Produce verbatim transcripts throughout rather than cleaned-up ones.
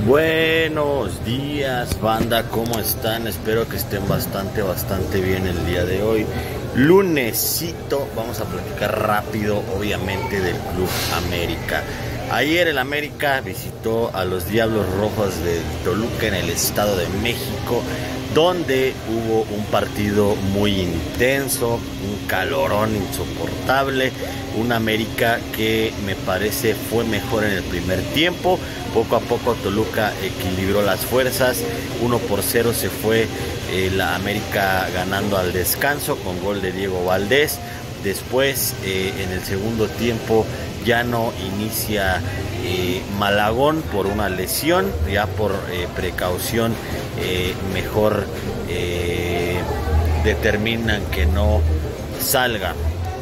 Buenos días, banda, ¿cómo están? Espero que estén bastante, bastante bien el día de hoy. Lunesito, vamos a platicar rápido, obviamente, del Club América. Ayer el América visitó a los Diablos Rojos de Toluca en el Estado de México, donde hubo un partido muy intenso, un calorón insoportable, un América que me parece fue mejor en el primer tiempo. Poco a poco Toluca equilibró las fuerzas, uno por cero se fue eh, la América ganando al descanso con gol de Diego Valdés. Después eh, en el segundo tiempo ya no inicia eh, Malagón por una lesión, ya por eh, precaución eh, mejor eh, determinan que no salga,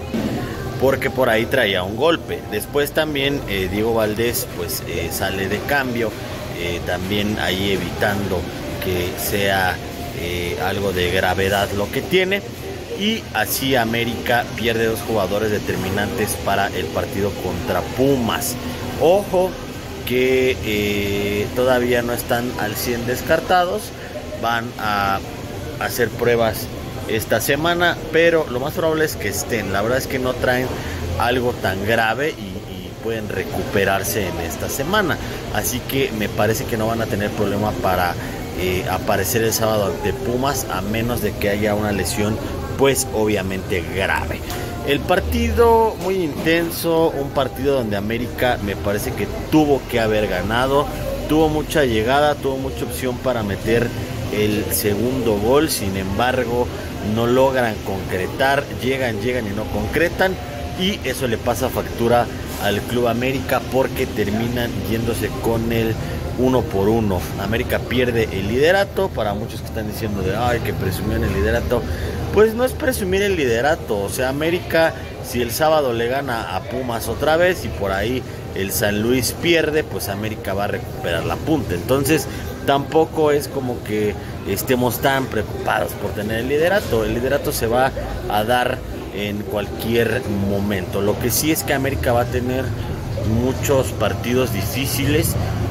porque por ahí traía un golpe. Después también eh, Diego Valdés pues eh, sale de cambio, eh, también ahí evitando que sea eh, algo de gravedad lo que tiene. Y así América pierde dos jugadores determinantes para el partido contra Pumas. Ojo que eh, todavía no están al cien descartados, van a hacer pruebas esta semana, pero lo más probable es que estén. La verdad es que no traen algo tan grave y, y pueden recuperarse en esta semana, así que me parece que no van a tener problema para eh, aparecer el sábado ante Pumas, a menos de que haya una lesión pues obviamente grave. El partido muy intenso, un partido donde América me parece que tuvo que haber ganado, tuvo mucha llegada, tuvo mucha opción para meter el segundo gol, sin embargo no logran concretar, llegan, llegan y no concretan, y eso le pasa factura al Club América porque terminan yéndose con el uno por uno. América pierde el liderato. Para muchos que están diciendo de ay, que presumían el liderato, pues no es presumir el liderato. O sea, América, si el sábado le gana a Pumas otra vez y por ahí el San Luis pierde, pues América va a recuperar la punta. Entonces tampoco es como que estemos tan preocupados por tener el liderato. El liderato se va a dar en cualquier momento. Lo que sí es que América va a tener muchos partidos difíciles.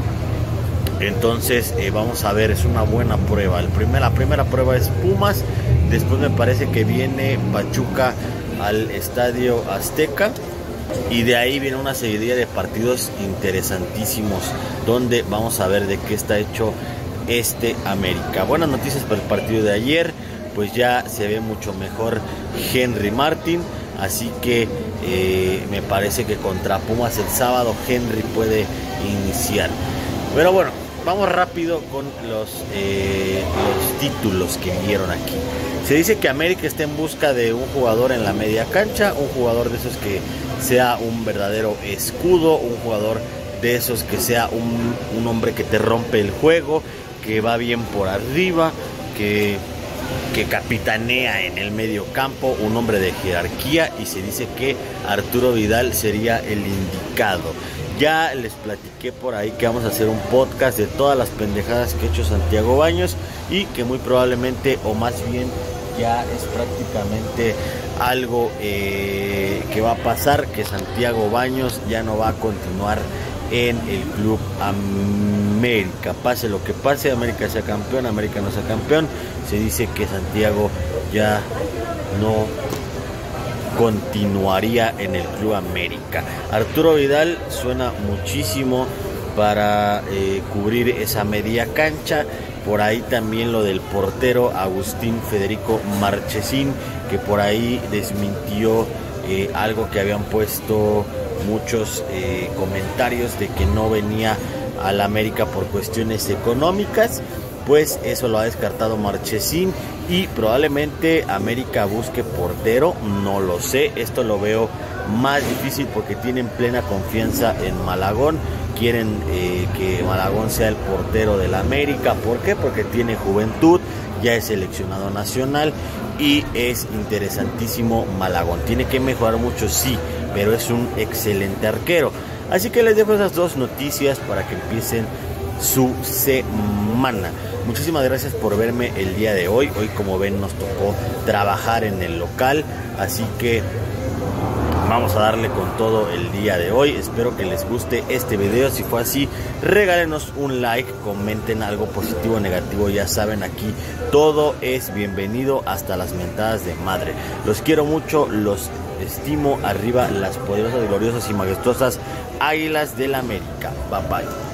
Entonces eh, vamos a ver, es una buena prueba. El primer, la primera prueba es Pumas, después me parece que viene Pachuca al Estadio Azteca, y de ahí viene una serie de partidos interesantísimos donde vamos a ver de qué está hecho este América. Buenas noticias para el partido de ayer, pues ya se ve mucho mejor Henry Martin, así que eh, me parece que contra Pumas el sábado Henry puede iniciar. Pero bueno, vamos rápido con los, eh, los títulos que dieron aquí. Se dice que América está en busca de un jugador en la media cancha, un jugador de esos que sea un verdadero escudo, un jugador de esos que sea un, un hombre que te rompe el juego, que va bien por arriba, que, que capitanea en el medio campo, un hombre de jerarquía, y se dice que Arturo Vidal sería el indicado. Ya les platiqué por ahí que vamos a hacer un podcast de todas las pendejadas que ha hecho Santiago Baños, y que muy probablemente, o más bien ya es prácticamente algo eh, que va a pasar, que Santiago Baños ya no va a continuar en el Club América. Pase lo que pase, América sea campeón, América no sea campeón, se dice que Santiago ya no continuaría en el Club América. Arturo Vidal suena muchísimo para eh, cubrir esa media cancha. Por ahí también lo del portero Agustín Federico Marchesín, que por ahí desmintió eh, algo que habían puesto muchos eh, comentarios de que no venía al América por cuestiones económicas. Pues eso lo ha descartado Marchesín, y probablemente América busque portero, no lo sé. Esto lo veo más difícil porque tienen plena confianza en Malagón. Quieren eh, que Malagón sea el portero del América. ¿Por qué? Porque tiene juventud, ya es seleccionado nacional y es interesantísimo Malagón. Tiene que mejorar mucho, sí, pero es un excelente arquero. Así que les dejo esas dos noticias para que empiecen su semana. Muchísimas gracias por verme el día de hoy. Hoy, como ven, nos tocó trabajar en el local, así que Vamos a darle con todo el día de hoy. Espero que les guste este video. Si fue así, regálenos un like, comenten algo positivo o negativo. Ya saben, aquí todo es bienvenido, hasta las mentadas de madre. Los quiero mucho, los estimo. Arriba las poderosas, gloriosas y majestuosas Águilas del América. Bye bye.